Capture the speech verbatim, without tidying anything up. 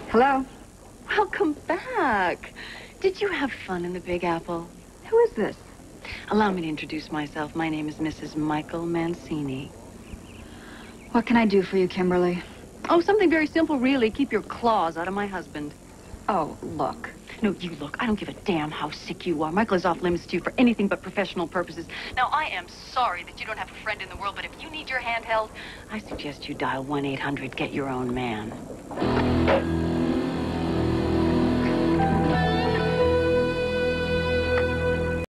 Hello? Welcome back. Did you have fun in the Big Apple? Who is this? Allow me to introduce myself. My name is Missus Michael Mancini. What can I do for you, Kimberly? Oh, something very simple, really. Keep your claws out of my husband. Oh, look. No, you look. I don't give a damn how sick you are. Michael is off limits to you for anything but professional purposes. Now, I am sorry that you don't have a friend in the world, but if you need your hand held, I suggest you dial one eight hundred, get your own man.